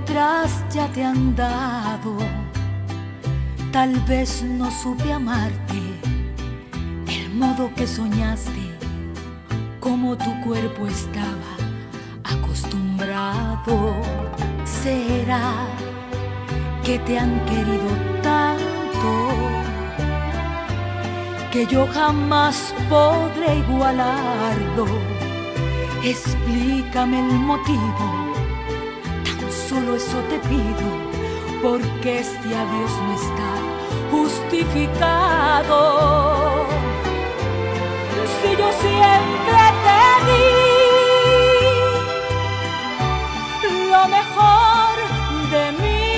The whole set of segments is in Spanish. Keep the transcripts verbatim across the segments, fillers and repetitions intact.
otras ya te han dado. Tal vez no supe amarte del modo que soñaste, como tu cuerpo estaba acostumbrado. ¿Será que te han querido tanto que yo jamás podré igualarlo? Explícame el motivo, tan solo eso te pido, porque este adiós no está justificado. Si yo siempre te di lo mejor de mí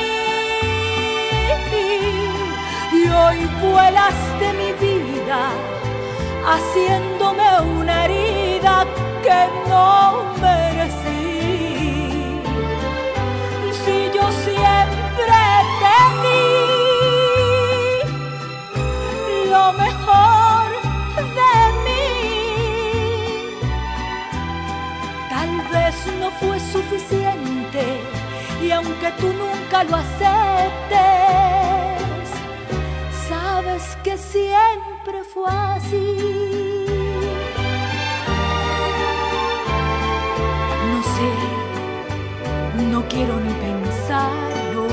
y hoy vuelas de mi vida haciéndome una herida que no merecí. Si yo siempre te di lo mejor de mí, tal vez no fue suficiente, y aunque tú nunca lo aceptes, sabes que siempre fue así. No sé, no quiero ni pensarlo,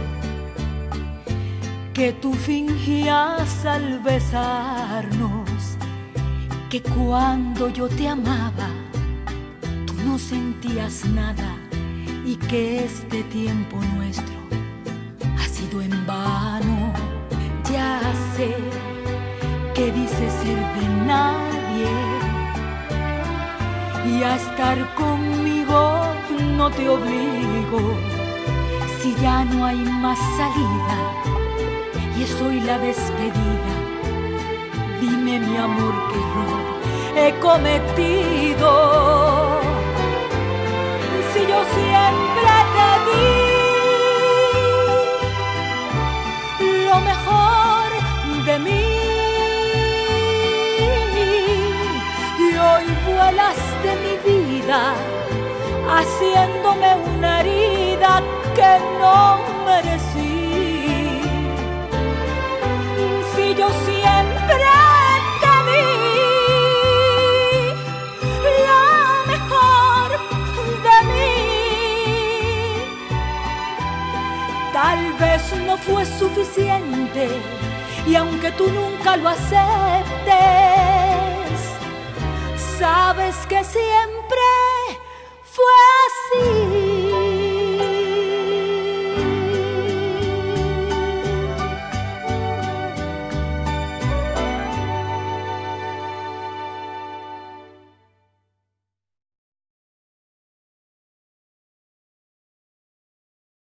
que tú fingías al besarnos que cuando yo te amaba tú no sentías nada, y que este tiempo nuestro ha sido en vano. Ya sé que dices ser de nadie y a estar conmigo no te obligo. Si ya no hay más salida y es hoy la despedida, dime mi amor qué error he cometido. Si yo siempre te di lo mejor de mí y hoy vuelas de mi vida haciéndome una herida que no merecí. Si yo siempre te di lo mejor de mí, tal vez no fue suficiente, y aunque tú nunca lo aceptes, sabes que siempre fue así.